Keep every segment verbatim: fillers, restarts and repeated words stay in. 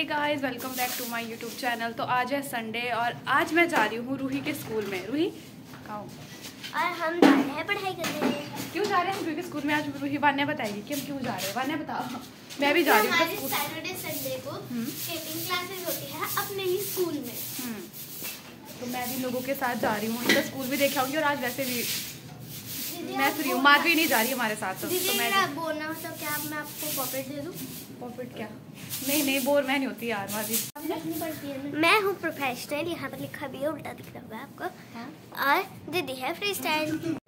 Hey guys, welcome back to my YouTube channel. तो आज है संडे और आज मैं जा रही हूँ रूही के स्कूल में। रूही कहाँ हूँ? और हम जा रहे हैं पढ़ाई करने। क्यों जा रहे हैं रूही के स्कूल में? आज रूही वान्या बताएगी कि हम क्यों जा रहे हैं। वान्या बताओ। मैं भी जा रही हूँ। हमारे सैटरडे संडे को स्केटिंग क्लासेस होती है अपने ही स्कूल में, तो मैं भी लोगों के साथ जा रही हूँ। इनका स्कूल भी देख आऊंगी और आज वैसे भी मैं फ्री हूँ। माधवी नहीं जा रही हमारे साथ। तो, तो मैं बोलना हो तो क्या मैं आपको पॉकेट दे दूँ? पॉकेट क्या? नहीं नहीं, बोर मैं नहीं होती यार माधवी। मैं हूँ प्रोफेशनल, यहाँ पर लिखा भी है, उल्टा दिख रहा है आपको। हाँ? और दीदी है फ्री स्टाइल।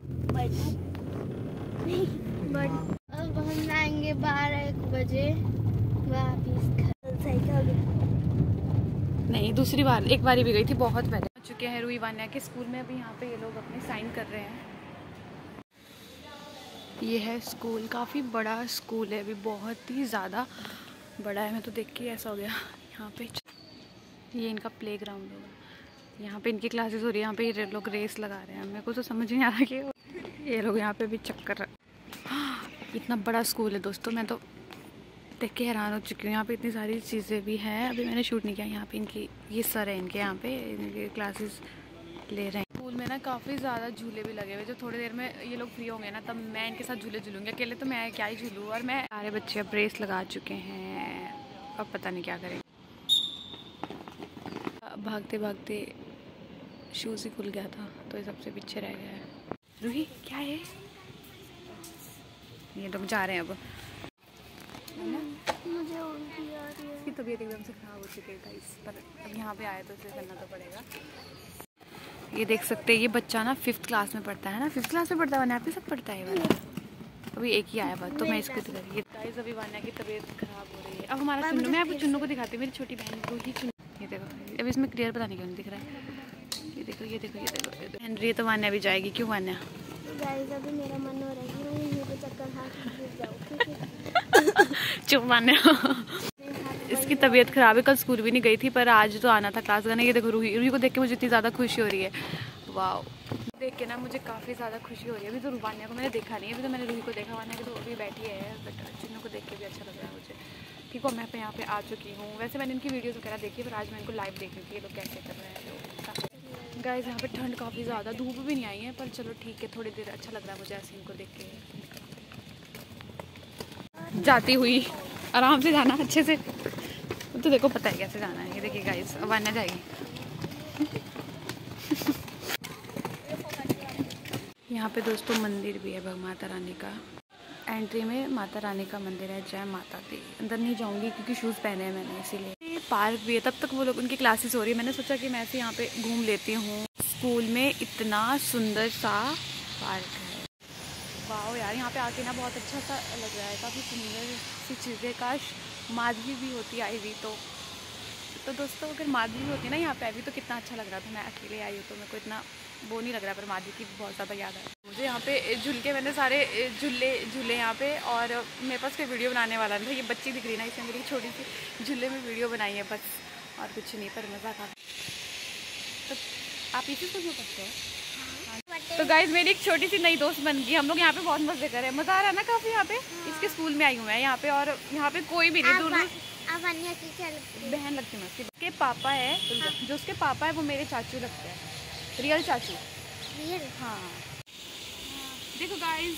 अब हम आएंगे बारह एक बजे वापिस घर। साइकिल नहीं, दूसरी बार, एक बार भी गई थी बहुत पहले। आ चुके हैं रूही वान्या के स्कूल में। अभी यहाँ पे ये लोग अपने साइन कर रहे हैं। ये है स्कूल, काफ़ी बड़ा स्कूल है, अभी बहुत ही ज़्यादा बड़ा है। मैं तो देख के ऐसा हो गया। यहाँ पे ये इनका प्ले ग्राउंड होगा, यहाँ पे इनकी क्लासेस हो रही है। यहाँ पे ये लोग रेस लगा रहे हैं। मेरे को तो समझ नहीं आ रहा कि ये लोग यहाँ पे भी चक्कर। हाँ, इतना बड़ा स्कूल है दोस्तों, मैं तो देख के हैरान हो चुकी हूँ। यहाँ पे इतनी सारी चीज़ें भी हैं। अभी मैंने शूट नहीं किया। यहाँ पे इनकी ये सर है, इनके यहाँ पे इनके क्लासेस ले रहे हैं। स्कूल में ना काफ़ी ज़्यादा झूले भी लगे हुए। जो थोड़ी देर में ये लोग फ्री होंगे ना, तब मैं इनके साथ झूले झूलूंगी। अकेले तो मैं क्या ही झूलूँ। और मैं सारे बच्चे अब रेस लगा चुके हैं, अब पता नहीं क्या करेंगे। भागते भागते शूज़ ही खुल गया था, तो ये सबसे पीछे रह गया है। रूही क्या है? ये लोग जा रहे हैं अब। मुझे उल्टी आ रही है। इसकी तबीयत एकदम से ख़राब हो चुकी है इस पर। अब यहाँ पे आए तो इसे करना तो पड़ेगा। ये देख सकते हैं, ये बच्चा ना फिफ्थ क्लास में पढ़ता है ना। फिफ्थ क्लास में पढ़ता है, वान्या आपके साथ पढ़ता है वाला। अभी एक ही आया बात, तो मैं इसको दिखा रही हूँ। गाइस अभी वान्या की तबीयत खराब हो रही है। अब हमारा चुन्नू, मैं आपको चुन्नू को दिखाती हूँ, मेरी छोटी बहन को ही चुन्नू। ये देखो, अब इसमें क्लियर पता नहीं क्यों नहीं दिख रहा है। ये देखो ये देखो ये देखो ये देखो हेनरी। तो वान्या भी जाएगी। क्यों वान्या? गाइस अभी मेरा मन हो रहा है कि मैं यहीं पे चक्कर खा के गिर जाऊं। चुप वान्या। इसकी तबीयत खराब है, कल स्कूल भी नहीं गई थी, पर आज तो आना था क्लास करने। ये देखो रूही, रूही को देख के मुझे इतनी ज़्यादा खुशी हो रही है। वाह, देख के ना मुझे काफ़ी ज़्यादा खुशी हो रही है। अभी तो वान्या को मैंने देखा नहीं है, अभी तो मैंने रूही को देखा। वान्या की तो अभी बैठी है, बट चुन्नू को देख के भी अच्छा लग रहा है मुझे। ठीक है, मैं पे यहाँ पे आ चुकी हूँ। वैसे मैंने इनकी वीडियोज़ वगैरह देखी, पर आज मैं इनको लाइव देख रही थी ये लोग कैसे कर रहे हैं। गाइस यहाँ पे ठंड काफ़ी ज़्यादा, धूप भी नहीं आई है, पर चलो ठीक है, थोड़ी देर अच्छा लग रहा है मुझे ऐसे इनको देख के। जाती हुई आराम से जाना, अच्छे से। तो देखो पता है कैसे जाना है। ये देखिए गाइस, अब वान्या जाएगी। यहाँ पे दोस्तों मंदिर भी है भगवान माता रानी का। एंट्री में माता रानी का मंदिर है। जय माता दी। अंदर नहीं जाऊँगी क्योंकि शूज़ पहने हैं मैंने, इसीलिए। पार्क भी है, तब तक वो लोग, उनकी क्लासेस हो रही है। मैंने सोचा कि मैं ऐसे यहाँ पे घूम लेती हूँ। स्कूल में इतना सुंदर सा पार्क है। वाह यार, यहाँ पे आके ना बहुत अच्छा सा लग रहा है। काफ़ी सुंदर सी चीज़ें। काश माधवी भी होती आई हुई तो तो दोस्तों अगर माधवी भी होती ना यहाँ पे आई हुई तो कितना अच्छा लग रहा था। मैं अकेले आई हूँ तो मेरे को इतना वो नहीं लग रहा, पर माधवी की बहुत ज़्यादा याद है मुझे। यहाँ पे झूल के मैंने सारे झूले झूले यहाँ पे, और मेरे पास कोई वीडियो बनाने वाला नहीं था। ये बच्ची दिख रही ना, इसमें मेरी छोटी सी झूले में वीडियो बनाई है बस, और कुछ नहीं, पर मज़ा था। तो आप इसी को जो करते हो। तो गाइज मेरी एक छोटी सी नई दोस्त बन गई। हम लोग यहाँ पे बहुत मजे कर रहे हैं, मज़ा आ रहा है ना काफ़ी यहाँ पे। इसके स्कूल में आई हूँ मैं यहाँ पे, और यहाँ पे कोई भी नहीं। दूर दूर बहन लगती है उसकी। उसके पापा है, हाँ। जो उसके पापा है वो मेरे चाचू लगते हैं, रियल चाचू। रियल? हाँ। देखो गाइज।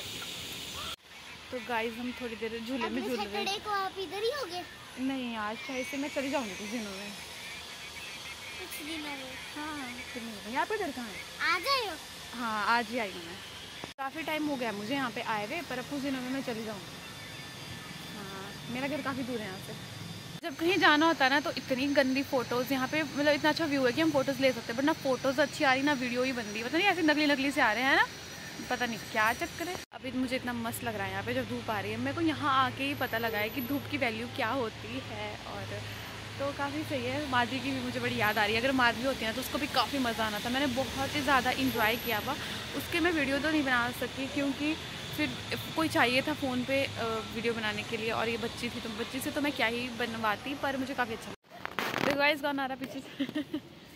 तो गाइज हम थोड़ी देर झूले में झूल रहे हैं। को आप इधर ही होगे? नहीं, आज शायद से मैं चली जाऊँगी कुछ दिनों में। कुछ दिन में? हाँ, यहाँ पे घर कहाँ है? आ जाओ। हाँ, आज ही आई हूँ मैं। काफ़ी टाइम हो गया मुझे यहाँ पे आए हुए, पर अब कुछ दिनों में मैं चली जाऊँगी। हाँ, मेरा घर काफ़ी दूर है यहाँ से। जब कहीं जाना होता है ना, तो इतनी गंदी फ़ोटोज़ यहाँ पे, मतलब इतना अच्छा व्यू है कि हम फ़ोटोज़ ले सकते हैं, बट ना फ़ोटोज़ अच्छी आ रही ना वीडियो ही बन रही है। पता नहीं ऐसे नकली नकली से आ रहे हैं ना, पता नहीं क्या चक्कर है। अभी मुझे इतना मस्त लग रहा है यहाँ पे जब धूप आ रही है। मेरे को यहाँ आके ही पता लगा है कि धूप की वैल्यू क्या होती है, और तो काफ़ी सही है। माधवी की भी मुझे बड़ी याद आ रही है। अगर माधवी होती है ना तो उसको भी काफ़ी मज़ा आना था। मैंने बहुत ही ज़्यादा इंजॉय किया हुआ। उसके मैं वीडियो तो नहीं बना सकी क्योंकि फिर कोई चाहिए था फ़ोन पे वीडियो बनाने के लिए, और ये बच्ची थी, तो बच्ची से तो मैं क्या ही बनवाती, पर मुझे काफ़ी अच्छा लगा। तो गाइस गाना आ रहा पीछे से।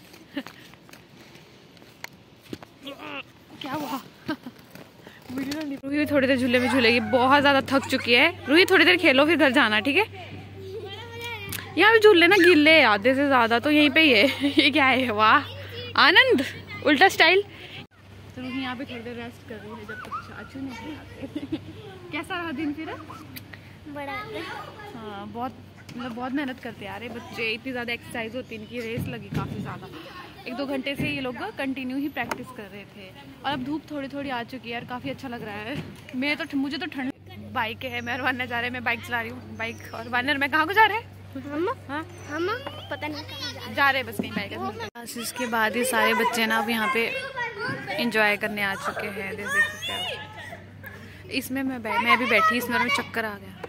क्या हुआ? वीडियो नहीं। रूही थोड़ी देर झूले में झूलेगी, बहुत ज़्यादा थक चुकी है। रूही थोड़ी देर खेलो, फिर घर जाना, ठीक है? यहाँ पे झूले ना गिल्ले आधे से ज्यादा तो यहीं पे ही है। ये क्या है? वाह आनंद, उल्टा स्टाइल। तो रूही यहाँ पे थोड़ी देर रेस्ट कर रही है जब तक चाचू नहीं आते। कैसा रहा दिन फिर? बड़ा। हाँ बहुत मतलब बहुत मेहनत करते हैं यार ये बच्चे, इतनी ज़्यादा एक्सरसाइज होती है, इनकी रेस लगी काफ़ी ज़्यादा। एक दो घंटे से ये लोग कंटिन्यू ही प्रैक्टिस कर रहे थे और अब धूप थोड़ी थोड़ी आ चुकी है यार, काफ़ी अच्छा लग रहा है। मैं तो मुझे तो ठंड। बाइक है, मैं और वानर जा रहे हैं, मैं बाइक चला रही हूँ बाइक, और वानर मैं कहाँ को जा रहे हैं? हम हाँ हम पता नहीं कहाँ जा, जा रहे हैं बस कहीं बाइक। बस इसके बाद ही सारे बच्चे ना अब यहाँ पे इंजॉय करने आ चुके हैं। देख सकते हैं इसमें मैं बै, मैं भी बैठी, इसमें मैं चक्कर आ गया।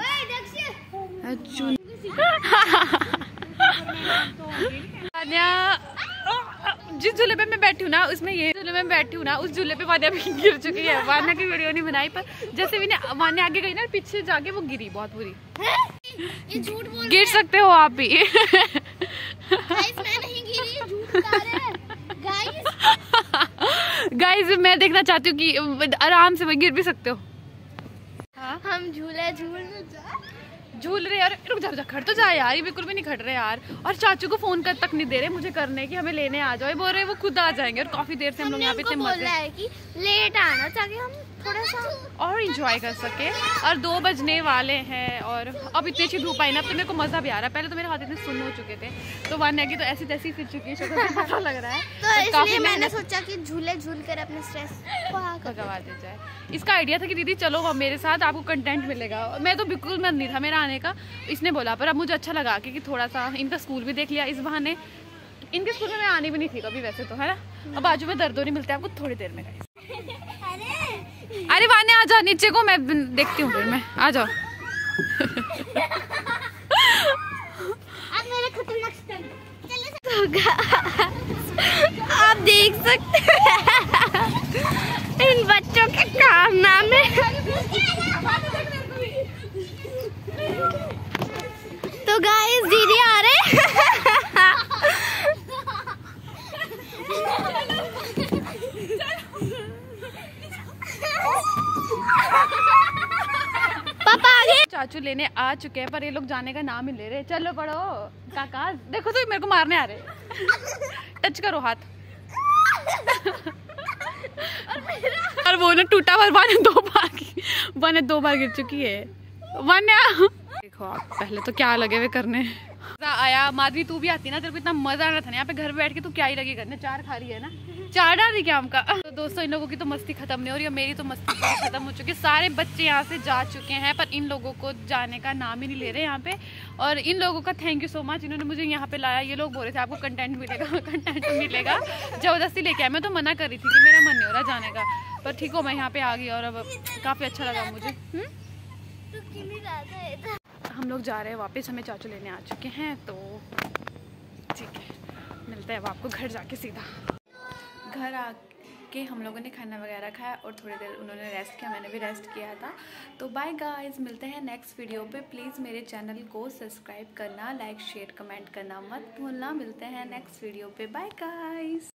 जिस झूले पे मैं बैठी हूँ ना उसमें, ये झूले में बैठी हूँ ना उस झूले पे वान्या भी गिर चुकी है। वान्या की वीडियो नहीं बनाई पर जैसे भी वान्या आगे गई ना पीछे जाके वो गिरी बहुत बुरी। ये झूठ बोल गिर सकते हो आप भी। गाइस मैं नहीं गिरी, झूठ बता रहे हैं गाइस। गाइस मैं देखना चाहती हूँ कि आराम से गिर भी सकते हो। हाँ? हम झूले झूल झूल रहे यार, रुक जा रुक जा, खड़ तो जा यार, ये बिल्कुल भी नहीं खड़ रहे यार। और चाचू को फोन कर तक नहीं दे रहे मुझे करने की हमें लेने आ जाओ, बोल रहे वो खुद आ जाएंगे। और काफी देर से हम लोग यहाँ पे इतने मजे है कि लेट आना ताकि हम थोड़ा सा और इंजॉय कर सके। और दो बजने वाले हैं और अब इतनी अच्छी धूप आई ना, अब तो मेरे को मजा भी आ रहा है। पहले तो मेरे हाथ इतने सुन्न हो चुके थे, तो वान्या की तो ऐसी तैसी फिर चुकी है, शक्ल से पता लग रहा है। तो इसलिए मैंने सोचा कि झूले झूल कर अपने स्ट्रेस भगवा दे जाए। इसका आइडिया था कि दीदी चलो मेरे साथ, आपको कंटेंट मिलेगा। मैं तो बिल्कुल मन नहीं था मेरा आने का, इसने बोला, पर अब मुझे अच्छा लगा कि थोड़ा सा इनका स्कूल भी देख लिया इस बहाने। इनके स्कूल में मैं आनी भी नहीं थी कभी वैसे तो, है ना। अब बाजू में दर्दों मिलते हैं आपको थोड़ी देर में। अरे वान्या आ जाओ नीचे को, मैं देखती हूँ फिर मैं, आ जाओ। आप देख सकते हैं इन बच्चों के कारनामे। तो गाइस दीदी आ रहे पापा आगे। चाचू लेने आ चुके हैं पर ये लोग जाने का नाम ही ले रहे। चलो पढ़ो काका, देखो तो मेरे को मारने आ रहे। टच करो हाथ। और वो ना टूटा हुआ वान्या दो बार वान्या दो बार गिर चुकी है। वान्या देखो आप पहले तो क्या लगे हुए करने। मजा आया। माधवी तू भी आती ना, तेरे को इतना मजा आ रहा था ना यहाँ पे घर बैठ के, तू क्या ही लगी करने। चार खा रही है ना, चार डाल दी क्या हमका। तो दोस्तों इन लोगों की तो मस्ती खत्म नहीं हो रही है, मेरी तो मस्ती खत्म हो चुकी है। सारे बच्चे यहाँ से जा चुके हैं पर इन लोगों को जाने का नाम ही नहीं ले रहे यहाँ पे। और इन लोगों का थैंक यू सो मच, इन्होंने मुझे यहाँ पे लाया। ये लोग बोल रहे थे आपको कंटेंट मिलेगा, कंटेंट मिलेगा, जबरदस्ती लेके आया। मैं तो मना कर रही थी कि मेरा मन नहीं हो रहा जाने का, पर ठीक हो मैं यहाँ पे आ गई और अब काफी अच्छा लगा मुझे। हम लोग जा रहे हैं वापस, हमें चाचू लेने आ चुके हैं, तो ठीक है मिलते हैं अब आपको घर जाके सीधा। घर आके हम लोगों ने खाना वगैरह खाया और थोड़ी देर उन्होंने रेस्ट किया, मैंने भी रेस्ट किया था। तो बाय गाइस, मिलते हैं नेक्स्ट वीडियो पे। प्लीज़ मेरे चैनल को सब्सक्राइब करना, लाइक शेयर कमेंट करना मत भूलना। मिलते हैं नेक्स्ट वीडियो पे, बाय गाइस।